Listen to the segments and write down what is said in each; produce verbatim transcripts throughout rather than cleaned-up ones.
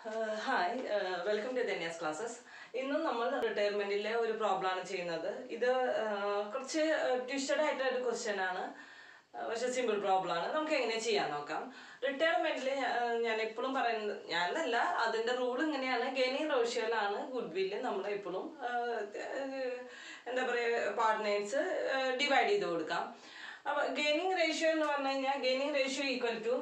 Uh, hi, uh, welcome to Dania's classes. ഇന്ന് നമ്മൾ റിട്ടയർമെന്റിലെ ഒരു പ്രോബ്ലം ആണ് ചെയ്യുന്നത്. ഇത് കുറച്ച് ട്വിസ്റ്റഡ് ആയിട്ടുള്ള ഒരു ക്വസ്റ്റ്യൻ ആണ്, പക്ഷെ സിമ്പിൾ പ്രോബ്ലം ആണ്. നമുക്ക് എങ്ങനെ ചെയ്യാൻ നോക്കാം. റിട്ടയർമെന്റിൽ ഞാൻ എപ്പോഴും പറയുന്നത്, ഞാനല്ല, അതിന്റെ റൂൾ ഇങ്ങനെയാണ്. ഗെയിനിങ് റേഷ്യോയിലാണ് ഗുഡ് വില്ല് നമ്മൾ എപ്പോഴും എന്താ പറയുക പാർട്ട്നേഴ്സ് ഡിവൈഡ് ചെയ്ത് കൊടുക്കാം. അപ്പോൾ ഗെയിനിങ് റേഷ്യോ എന്ന് പറഞ്ഞു കഴിഞ്ഞാൽ gaining ratio equal to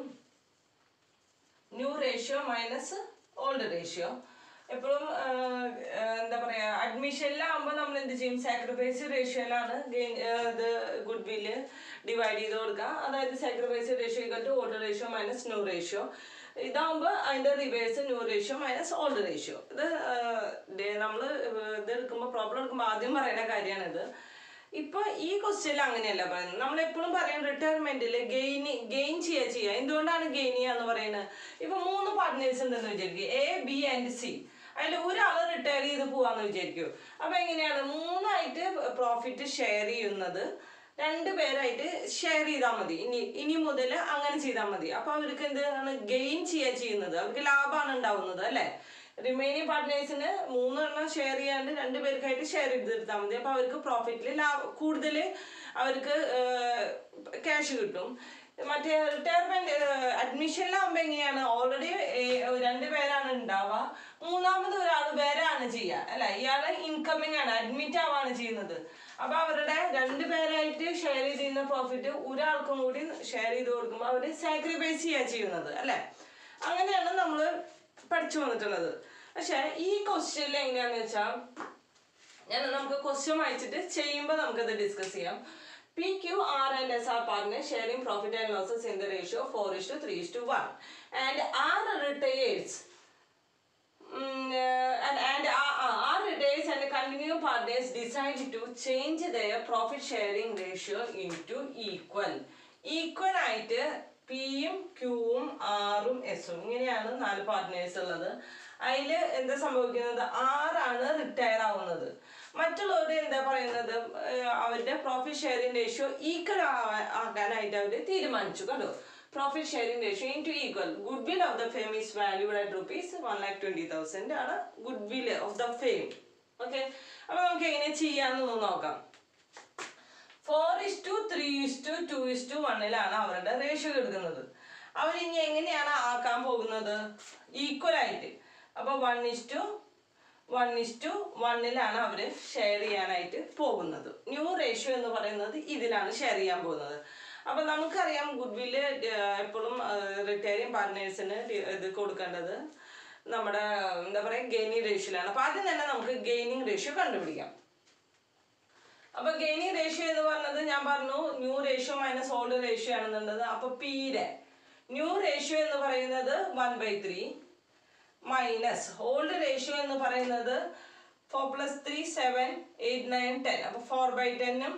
new ratio minus old ratio. എപ്പോഴും എന്താ പറയുക അഡ്മിഷനിലാകുമ്പോൾ നമ്മൾ എന്ത് ചെയ്യും, സാക്രിഫൈസ് റേഷ്യോയിലാണ് ഗെയിൻ ഇത് ഗുഡ് വില്ല് ഡിവൈഡ് ചെയ്ത് കൊടുക്കുക. അതായത് sacrifice ratio equal to old ratio minus new ratio. ഇതാകുമ്പോൾ അതിൻ്റെ reverse new ratio minus old ratio. ഇത് നമ്മൾ ഇത് എടുക്കുമ്പോൾ പ്രോബ്ലം എടുക്കുമ്പോൾ ആദ്യം പറയുന്ന കാര്യമാണിത്. ഇപ്പൊ ഈ ക്വസ്റ്റ്യനിൽ അങ്ങനെയല്ല പറയുന്നത്. നമ്മൾ എപ്പോഴും പറയും റിട്ടയർമെന്റിൽ ഗെയിൻ ഗെയിൻ ചെയ്യുക ചെയ്യുക എന്തുകൊണ്ടാണ് ഗെയിൻ ചെയ്യുക എന്ന് പറയുന്നത്? ഇപ്പൊ മൂന്ന് പാർട്ട്നേഴ്സ് ഉണ്ടെന്ന് വിചാരിക്കും, എ ബി ആൻഡ് സി. അതിൽ ഒരാള് റിട്ടയർ ചെയ്ത് പോവാന്ന് വിചാരിക്കൂ. അപ്പൊ എങ്ങനെയാണ് മൂന്നായിട്ട് പ്രോഫിറ്റ് ഷെയർ ചെയ്യുന്നത്? രണ്ടു പേരായിട്ട് ഷെയർ ചെയ്താൽ മതി. ഇനി ഇനി മുതൽ അങ്ങനെ ചെയ്താൽ മതി. അപ്പൊ അവർക്ക് എന്താണ് ഗെയിൻ ചെയ്യുക ചെയ്യുന്നത്? അവർക്ക് ലാഭമാണ് ഉണ്ടാവുന്നത്, അല്ലെ? റിമൈനിങ് പാർട്ട്നേഴ്സിന് മൂന്നെണ്ണം ഷെയർ ചെയ്യാണ്ട് രണ്ടു പേർക്കായിട്ട് ഷെയർ ചെയ്തെടുത്താൽ മതി. അപ്പൊ അവർക്ക് പ്രോഫിറ്റിൽ ലാഭ കൂടുതൽ അവർക്ക് ക്യാഷ് കിട്ടും. മറ്റേ റിട്ടയർമെന്റ് അഡ്മിഷനിലാകുമ്പോൾ എങ്ങനെയാണ്, ഓൾറെഡി രണ്ടു പേരാണ് ഉണ്ടാവുക, മൂന്നാമത് ഒരാൾ വരാണ് ചെയ്യുക, അല്ല? ഇയാള് ഇൻകമിങ് ആണ്, അഡ്മിറ്റ് ആവാണ് ചെയ്യുന്നത്. അപ്പൊ അവരുടെ രണ്ടു പേരായിട്ട് ഷെയർ ചെയ്തിരുന്ന പ്രോഫിറ്റ് ഒരാൾക്കും കൂടി ഷെയർ ചെയ്ത് കൊടുക്കുമ്പോൾ അവര് സാക്രിഫൈസ് ചെയ്യുക ചെയ്യുന്നത്, അല്ലെ? അങ്ങനെയാണ് നമ്മൾ പഠിച്ചു വന്നിട്ടുള്ളത്. പക്ഷെ ഈ ക്വസ്റ്റ്യനിൽ എങ്ങനെയാന്ന് വെച്ചാൽ, ഞാൻ നമുക്ക് ക്വസ്റ്റ്യൻ വായിച്ചിട്ട് ചെയ്യുമ്പോൾ നമുക്കത് ഡിസ്കസ് ചെയ്യാം. P, Q, R and S are partners sharing profit and losses in the ratio four is to three is to one. And R retires um, uh, and, and R, R retires and continuing partners decide to change their profit sharing ratio into equal. Equal ആയിട്ട് പിയും ക്യൂവും ആറും എസും, ഇങ്ങനെയാണ് നാല് partners ഉള്ളത്. അതിൽ എന്താ സംഭവിക്കുന്നത്? ആറാണ് റിട്ടയർ ആവുന്നത്. മറ്റുള്ളവർ എന്താ പറയുന്നത്, അവരുടെ പ്രോഫിറ്റ് ഷെയറിംഗ് റേഷ്യോ ഈക്വൽ ആക്കാനായിട്ട് അവർ തീരുമാനിച്ചു. കണ്ടോ, profit sharing ratio in two equal. Good will of the fame is valued at rupees one lakh twenty thousand ആണ് good will of the fame. Okay, അപ്പൊ നമുക്ക് എങ്ങനെ ചെയ്യാന്ന് നോക്കാം. Four is to three is to two is to വണ്ണിലാണ് അവരുടെ ratio എടുക്കുന്നത്. അവരിനി എങ്ങനെയാണ് ആക്കാൻ പോകുന്നത്? ഈക്വൽ ആയിട്ട്. അപ്പൊ one is to one is to വണ്ണിലാണ് അവര് ഷെയർ ചെയ്യാനായിട്ട് പോകുന്നത്. ന്യൂ റേഷ്യോ എന്ന് പറയുന്നത് ഇതിലാണ് ഷെയർ ചെയ്യാൻ പോകുന്നത്. അപ്പൊ നമുക്കറിയാം ഗുഡ് വില്ല് എപ്പോഴും റിട്ടയറിംഗ് പാർട്ട്നേഴ്സിന് ഇത് കൊടുക്കേണ്ടത് നമ്മുടെ എന്താ പറയാ ഗെയിനിങ് റേഷ്യോയിലാണ്. അപ്പൊ ആദ്യം തന്നെ നമുക്ക് ഗെയിനിങ് റേഷ്യോ കണ്ടുപിടിക്കാം. അപ്പൊ ഗെയിനിങ് റേഷ്യോ എന്ന് പറഞ്ഞത് ഞാൻ പറഞ്ഞു new ratio minus old ratio ആണെന്നുള്ളത്. അപ്പൊ പിയുടെ ന്യൂ റേഷ്യോ എന്ന് പറയുന്നത് one by three minus old ratio എന്ന് പറയുന്നത് four plus three seven eight nine ten. അപ്പൊ ഫോർ ബൈ ടെന്നും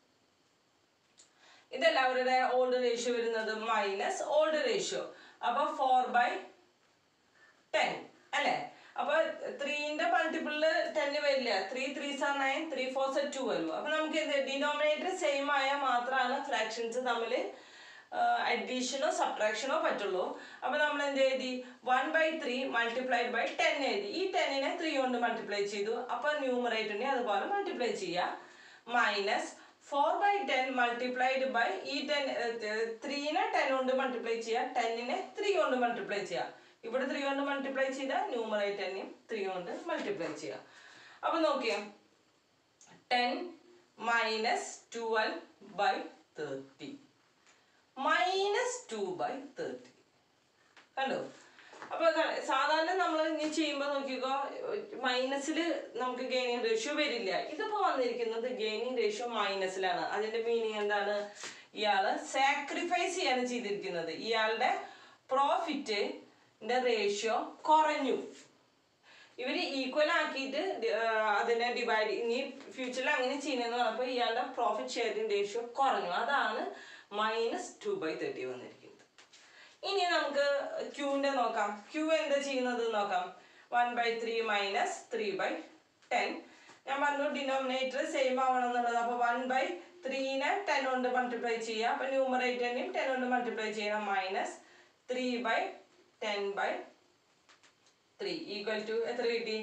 ഇതല്ല അവരുടെ ഓൾഡ് റേഷ്യോ വരുന്നത്, മൈനസ് ഓൾഡ് റേഷ്യോ. അപ്പൊ ഫോർ ബൈ ടെൻ, അല്ലെ? അപ്പൊ ത്രീന്റെ മൾട്ടിപ്പിളില് ടെന് വരില്ല. Three three sir nine, three four are twelve. അപ്പൊ നമുക്ക് എന്ത് ഡിനോമിനേറ്റർ സെയിം ആയാൽ മാത്രമാണ് ഫ്രാക്ഷൻസ് തമ്മിൽ അഡീഷനോ സബ്ട്രാക്ഷനോ പറ്റുള്ളൂ. അപ്പൊ നമ്മൾ എന്ത് എഴുതി? One by three multiplied by ten എഴുതി. ഈ ടെന്നിനെ ത്രീ കൊണ്ട് മൾട്ടിപ്ലൈ ചെയ്തു. അപ്പൊ ന്യൂമറേറ്ററിനെ അതുപോലെ മൾട്ടിപ്ലൈ ചെയ്യുക. Minus four by ten multiplied by ഈ ടെൻ ത്രീനെ ടെൻ കൊണ്ട് മൾട്ടിപ്ലൈ ചെയ്യുക, ടെന്നിനെ ത്രീ കൊണ്ട് മൾട്ടിപ്ലൈ ചെയ്യുക. ഇവിടെ ത്രീ കൊണ്ട് മൾട്ടിപ്ലൈ ചെയ്താൽ ന്യൂമറേറ്ററിനെയും ത്രീ കൊണ്ട് മൾട്ടിപ്ലൈ ചെയ്യുക. അപ്പൊ നോക്കിയാ ten minus twelve by thirty minus two by thirty. കണ്ടോ? അപ്പൊ സാധാരണ നമ്മൾ ഇനി ചെയ്യുമ്പോൾ നോക്കിക്കോ, മൈനസിൽ നമുക്ക് ഗെയിനിങ് റേഷ്യോ വരില്ല. ഇതിപ്പോ വന്നിരിക്കുന്നത് ഗെയിനിങ് റേഷ്യോ മൈനസിലാണ്. അതിന്റെ മീനിങ് എന്താണ്? ഇയാള് സാക്രിഫൈസ് ചെയ്യാണ് ചെയ്തിരിക്കുന്നത്. ഇയാളുടെ പ്രോഫിറ്റ് റേഷ്യോ കുറഞ്ഞു. ഇവര് ഈക്വൽ ആക്കിയിട്ട് അതിനെ ഡിവൈഡ് ഇനി ഫ്യൂച്ചറിൽ അങ്ങനെ ചെയ്യുന്നതെന്ന് പറഞ്ഞപ്പോൾ ഇയാളുടെ പ്രോഫിറ്റ് ഷെയറിംഗ് റേഷ്യോ കുറഞ്ഞു. അതാണ് മൈനസ് ടു ബൈ തേർട്ടി വന്നിരിക്കുന്നത്. ഇനി നമുക്ക് ക്യൂവിന്റെ നോക്കാം. ക്യൂ എന്താ ചെയ്യുന്നത് നോക്കാം. One by three minus three by ten. ഞാൻ പറഞ്ഞു ഡിനോമിനേറ്റർ സെയിം ആവണം എന്നുള്ളത്. അപ്പൊ വൺ ബൈ ത്രീനെ ടെൻ കൊണ്ട് മൾട്ടിപ്ലൈ ചെയ്യുക. അപ്പൊ ന്യൂമറേറ്ററിനെയും ടെൻ കൊണ്ട് മൾട്ടിപ്ലൈ ചെയ്യണം. Minus three by ten by three equal to എത്ര കിട്ടി?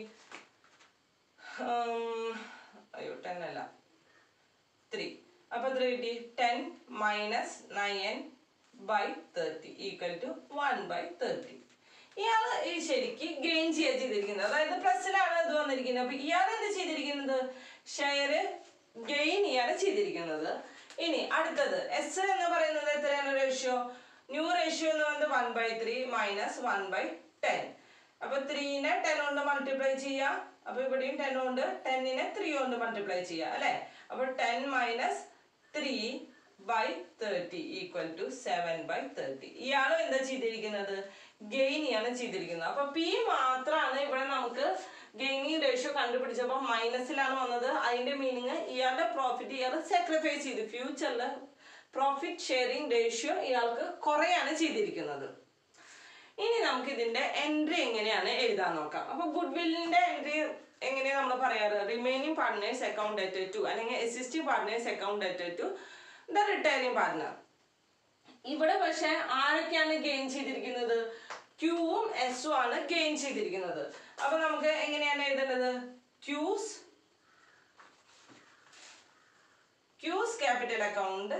അയ്യോ ടെൻ അല്ല ത്രീ. അപ്പൊ എത്ര കിട്ടി? Ten minus nine by thirty equal to one by thirty. ഇയാൾ ഈ ശരിക്ക് ഗെയിൻ ചെയ്യാൻ ചെയ്തിരിക്കുന്നത്, അതായത് പ്ലസിലാണ് ഇത് വന്നിരിക്കുന്നത്. അപ്പൊ ഇയാൾ എന്ത് ചെയ്തിരിക്കുന്നത്? ഷെയർ ഗെയിൻ ഇയാണ് ചെയ്തിരിക്കുന്നത്. ഇനി അടുത്തത് എസ് എന്ന് പറയുന്നത് എത്രയാണ് റേഷ്യോ? ന്യൂ റേഷ്യോ എന്ന് പറയുന്നത് one by three minus one by ten. അപ്പൊ ത്രീനെ ടെൻ കൊണ്ട് മൾട്ടിപ്ലൈ ചെയ്യാം. അപ്പൊ ഇവിടെയും ടെൻ കൊണ്ട്, ടെന്നിനെ ത്രീ കൊണ്ട് മൾട്ടിപ്ലൈ ചെയ്യാം അല്ലെ. അപ്പൊ ten minus three by thirty equal to seven by thirty. ഇയാളും എന്താ ചെയ്തിരിക്കുന്നത്? ഗെയിൻ ആണ് ചെയ്തിരിക്കുന്നത്. അപ്പൊ പി മാത്രമാണ് ഇവിടെ നമുക്ക് ഗെയിനിങ് റേഷ്യോ കണ്ടുപിടിച്ചപ്പോൾ മൈനസിലാണ് വന്നത്. അതിന്റെ മീനിങ് ഇയാളുടെ പ്രോഫിറ്റ് ഇയാൾ സാക്രിഫൈസ് ചെയ്ത് ഫ്യൂച്ചറിൽ പ്രോഫിറ്റ് ഷെയറിംഗ് റേഷ്യോ ഇയാൾക്ക് കുറയാണ് ചെയ്തിരിക്കുന്നത്. ഇനി നമുക്ക് ഇതിന്റെ എൻട്രി എങ്ങനെയാണ് എഴുതാൻ നോക്കാം. അപ്പൊ ഗുഡ് വില്ലിന്റെ എൻട്രി എങ്ങനെയാണ് നമ്മൾ പറയാറ്? റിമൈനിങ് പാർട്ട്നേഴ്സ് അക്കൗണ്ട് ഡെറ്റഡ് ടു, അല്ലെങ്കിൽ എക്സിസ്റ്റിംഗ് പാർട്ട്നേഴ്സ് അക്കൗണ്ട് ഡെറ്റഡ് ടു ദ റിട്ടയറിംഗ് പാർട്ട്ണർ. ഇവിടെ പക്ഷെ ആരൊക്കെയാണ് ഗെയിൻ ചെയ്തിരിക്കുന്നത്? ക്യൂവും എസും ആണ് ഗെയിൻ ചെയ്തിരിക്കുന്നത്. അപ്പൊ നമുക്ക് എങ്ങനെയാണ് എഴുതേണ്ടത്? ക്യൂസ് ക്യൂസ് ക്യാപിറ്റൽ അക്കൗണ്ട്,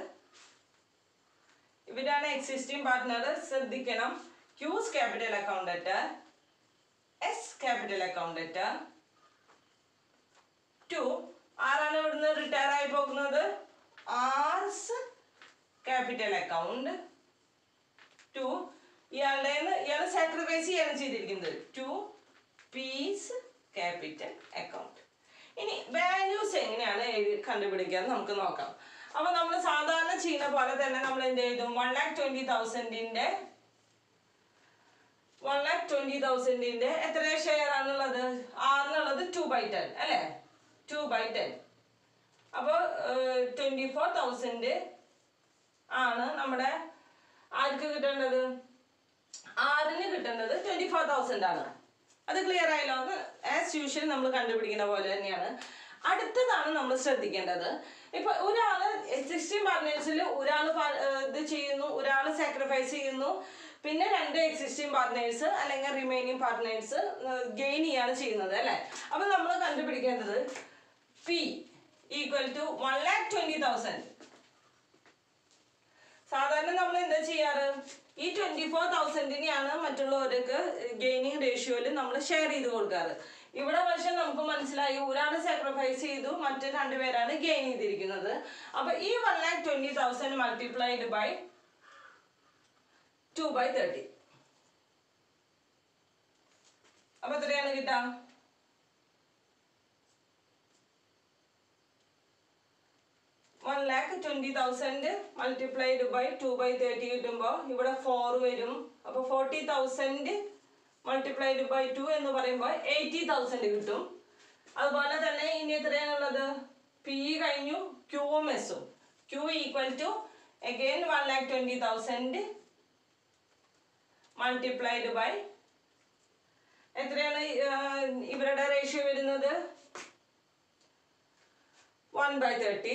ഇവരാണ് എക്സിസ്റ്റിംഗ് പാർട്ട്ണർ. ശ്രദ്ധിക്കണം, Q's capital account debtor, S capital account debtor to. ആരാണ് ഇവിടുന്ന് റിട്ടയർ ആയി പോകുന്നത്? R's capital account to. ഇയാളുടെ ഇയാൾ സാക്രിഫൈസ് ചെയ്യാണ് ചെയ്തിരിക്കുന്നത്. To P's capital account. ഇനി വാല്യൂസ് എങ്ങനെയാണ് കണ്ടുപിടിക്കാൻ നമുക്ക് നോക്കാം. അപ്പൊ നമ്മൾ സാധാരണ ചെയ്യുന്ന പോലെ തന്നെ നമ്മൾ എന്ത് എഴുതും? വൺ ലാക്ക് ട്വന്റി തൗസൻഡിന്റെ വൺ ലാക്ക് ട്വന്റി തൗസൻഡിന്റെ എത്ര ഷെയർ ആണുള്ളത്? ആറിനുള്ളത് ടു ബൈ ടെൻ അല്ലെ, ടു ബൈ ടെൻ. അപ്പൊ ട്വന്റി ഫോർ തൗസൻഡ് ആണ് നമ്മുടെ ആർക്ക് കിട്ടേണ്ടത്? ആറിന് കിട്ടേണ്ടത് ട്വന്റി ഫോർ തൗസൻഡ് ആണ്. അത് ക്ലിയർ ആയല്ലോ? അത് ആസ് യൂഷ്വൽ നമ്മൾ കണ്ടുപിടിക്കുന്ന പോലെ തന്നെയാണ്. അടുത്തതാണ് നമ്മൾ ശ്രദ്ധിക്കേണ്ടത്. ഇപ്പൊ ഒരാള് എക്സിസ്റ്റിംഗ് പാർട്ട്നേഴ്സിൽ ഒരാൾ ഇത് ചെയ്യുന്നു, ഒരാൾ സാക്രിഫൈസ് ചെയ്യുന്നു, പിന്നെ രണ്ട് എക്സിസ്റ്റിംഗ് പാർട്ട്നേഴ്സ് അല്ലെങ്കിൽ റിമൈനിങ് പാർട്ട്നേഴ്സ് ഗെയിൻ ചെയ്യാണ് ചെയ്യുന്നത് അല്ലെ. അപ്പൊ നമ്മൾ കണ്ടുപിടിക്കേണ്ടത് P equal to one lakh twenty thousand. സാധാരണ നമ്മൾ എന്താ ചെയ്യാറ്? ഈ ട്വന്റി ഫോർ തൗസൻഡിനെയാണ് മറ്റുള്ളവർക്ക് ഗെയിനിങ് റേഷ്യോയിൽ നമ്മൾ ഷെയർ ചെയ്ത് കൊടുക്കാറ്. ഇവിടെ പക്ഷെ നമുക്ക് മനസ്സിലായി ഒരാൾ സാക്രിഫൈസ് ചെയ്തു, മറ്റു രണ്ടുപേരാണ് ഗെയിൻ ചെയ്തിരിക്കുന്നത്. അപ്പൊ ഈ one lakh twenty thousand multiplied by two by thirty. അപ്പൊ എത്രയാണ് കിട്ടാം? One lakh twenty thousand multiplied by two by thirty കിട്ടുമ്പോൾ ഇവിടെ ഫോർ വരും. അപ്പൊ forty thousand multiplied by two എന്ന് പറയുമ്പോൾ എയ്റ്റി തൗസൻഡ് കിട്ടും. അതുപോലെ തന്നെ ഇനി എത്രയാണുള്ളത്? പി കഴിഞ്ഞു, ക്യൂവും എസും. Q equal to again one lakh twenty thousand multiplied by എത്രയാണ് ഇവരുടെ റേഷ്യോ വരുന്നത്? One by thirty.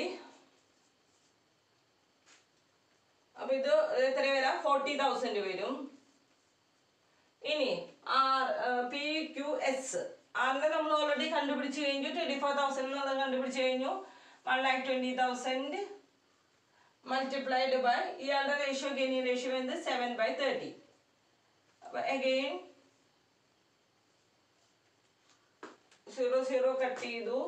അപ്പൊ ഇത് എത്ര വരാം? ഫോർട്ടി തൗസൻഡ് വരും. ഇനി ആർ പി ക്യു എസ് ആറിനെ നമ്മൾ ഓൾറെഡി കണ്ടുപിടിച്ച് കഴിഞ്ഞു. ട്വന്റി ഫോർ തൗസൻഡ് എന്നുള്ളത് കണ്ടുപിടിച്ച് കഴിഞ്ഞു. One lakh twenty thousand multiplied by ഇയാളുടെ റേഷ്യോ ഗെയിനി റേഷ്യോ എന്ത്? Seven by thirty. അപ്പൊ അഗെയിൻ സീറോ സീറോ കട്ട് ചെയ്തു,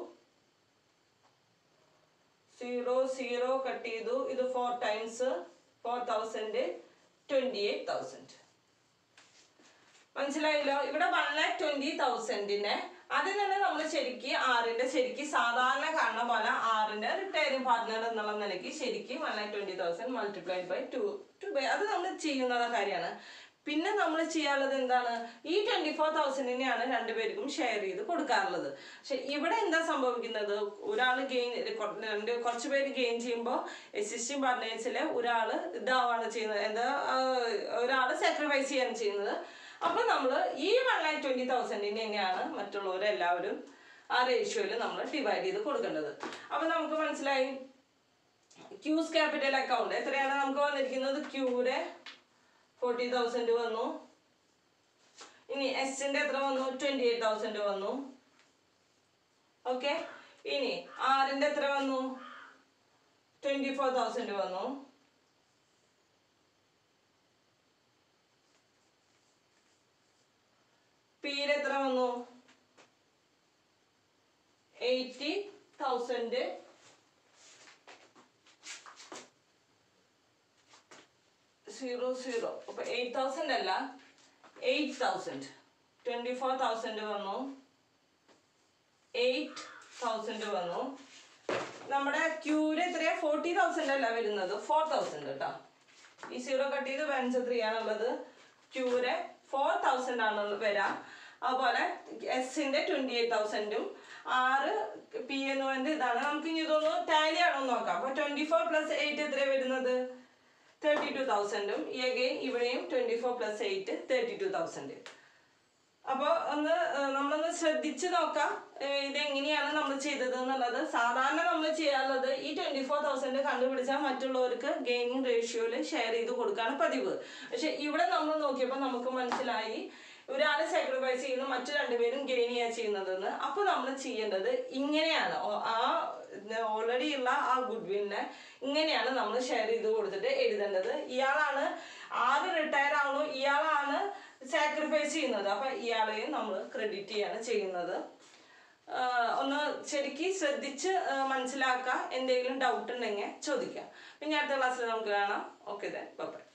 സീറോ സീറോ കട്ട് ചെയ്തു. ഇത് four times four thousand twenty eight thousand. മനസ്സിലായല്ലോ? ഇവിടെ വൺ ലാക്ക് ട്വന്റി തൗസൻഡിനെ അതിൽ തന്നെ നമ്മൾ ശരിക്ക് ആറിന്റെ ശരിക്ക് സാധാരണ കാണുന്ന പോലെ ആറിന്റെ റിട്ടയറിംഗ് പാർട്ട്ണർ എന്നുള്ള നിലയ്ക്ക് ശരിക്കും one lakh twenty thousand multiplied by two two by അത് നമ്മൾ ചെയ്യുന്ന കാര്യമാണ്. പിന്നെ നമ്മൾ ചെയ്യാനുള്ളത് എന്താണ്? ഈ ട്വന്റി ഫോർ തൗസൻഡിനെയാണ് രണ്ടുപേർക്കും ഷെയർ ചെയ്ത് കൊടുക്കാറുള്ളത്. പക്ഷെ ഇവിടെ എന്താ സംഭവിക്കുന്നത്? ഒരാൾ ഗെയിൻ രണ്ട് കുറച്ച് പേര് ഗെയിൻ ചെയ്യുമ്പോൾ എക്സിസ്റ്റിംഗ് പാർട്ട്നേഴ്സിലെ ഒരാൾ ഇതാവാണ് ചെയ്യുന്നത്, എന്താ ഒരാൾ സാക്രിഫൈസ് ചെയ്യാണ് ചെയ്യുന്നത്. അപ്പൊ നമ്മൾ ഈ വൺ ലാക്ക് ട്വന്റി തൗസൻഡിന് തന്നെയാണ് മറ്റുള്ളവരെല്ലാവരും ആ റേഷ്യോയിൽ നമ്മൾ ഡിവൈഡ് ചെയ്ത് കൊടുക്കേണ്ടത്. അപ്പൊ നമുക്ക് മനസ്സിലായി ക്യൂസ് ക്യാപിറ്റൽ അക്കൗണ്ട് എത്രയാണ് നമുക്ക് വന്നിരിക്കുന്നത്? ക്യൂടെ ഫോർട്ടി തൗസൻഡ് വന്നു. ഇനി ഇനി എസിന്റെ എത്ര വന്നു? ട്വന്റി എയ്റ്റ് തൗസൻഡ് വന്നു. ഓക്കെ. ഇനി ആറിന്റെ എത്ര വന്നു? ട്വന്റി ഫോർ തൗസൻഡ് വന്നു. പിയുടെ എത്ര വന്നു? Eighty thousand. സീറോ സീറോ അപ്പൊ എയ്റ്റ് തൗസൻഡ് അല്ല, eight thousand. Twenty four thousand വന്നു, എയ്റ്റ് തൗസൻഡ് വന്നു. നമ്മുടെ ക്യൂര് എത്രയാ? ഫോർട്ടി തൗസൻഡ് അല്ല വരുന്നത്, ഫോർ തൗസൻഡ് കേട്ടോ. ഈ സീറോ കട്ട് ചെയ്ത് ബാലൻസ് എത്രയാണുള്ളത്? ക്യൂര് ഫോർ തൗസൻഡ് ആണ് വരാം. അതുപോലെ എസിന്റെ ട്വന്റി എയ്റ്റ് തൗസൻഡും ആറ് പി എന്ന് പറയുന്നത് ഇതാണ്. നമുക്ക് ഇനി ഇതൊന്ന് ടാലി ആണോ നോക്കാം. അപ്പൊ ട്വന്റി ഫോർ പ്ലസ് എയ്റ്റ് എത്രയാണ് വരുന്നത്? തേർട്ടി ടു തൗസൻഡും. ഈ അഗെയിൻ ഇവിടെയും twenty four plus eight thirty two thousand. അപ്പോൾ ഒന്ന് നമ്മളൊന്ന് ശ്രദ്ധിച്ച് നോക്കാം ഇതെങ്ങനെയാണ് നമ്മൾ ചെയ്തത് എന്നുള്ളത്. സാധാരണ നമ്മൾ ചെയ്യാറുള്ളത് ഈ ട്വന്റി ഫോർ തൗസൻഡ് കണ്ടുപിടിച്ചാൽ മറ്റുള്ളവർക്ക് ഗെയിനിങ് റേഷ്യോയിൽ ഷെയർ ചെയ്ത് കൊടുക്കാണ് പതിവ്. പക്ഷെ ഇവിടെ നമ്മൾ നോക്കിയപ്പോൾ നമുക്ക് മനസ്സിലായി ഒരാളെ സാക്രിഫൈസ് ചെയ്യുന്നു, മറ്റു രണ്ടുപേരും ഗെയിൻ ചെയ്യാൻ ചെയ്യുന്നതെന്ന്. അപ്പോൾ നമ്മൾ ചെയ്യേണ്ടത് ഇങ്ങനെയാണ്. ആ ഓൾറെഡി ഉള്ള ആ ഗുഡ്വില്ലിനെ ഇങ്ങനെയാണ് നമ്മൾ ഷെയർ ചെയ്ത് കൊടുത്തിട്ട് എഴുതേണ്ടത്. ഇയാളാണ് ആര് റിട്ടയർ ആവണോ ഇയാളാണ് സാക്രിഫൈസ് ചെയ്യുന്നത്. അപ്പൊ ഇയാളെയും നമ്മൾ ക്രെഡിറ്റ് ചെയ്യാണ് ചെയ്യുന്നത്. ഒന്ന് ശരിക്കും ശ്രദ്ധിച്ച് മനസ്സിലാക്കുക. എന്തെങ്കിലും ഡൗട്ട് ഉണ്ടെങ്കിൽ ചോദിക്കാം. പിന്നെ അടുത്ത ക്ലാസ്സിൽ നമുക്ക് കാണാം. Okay then by.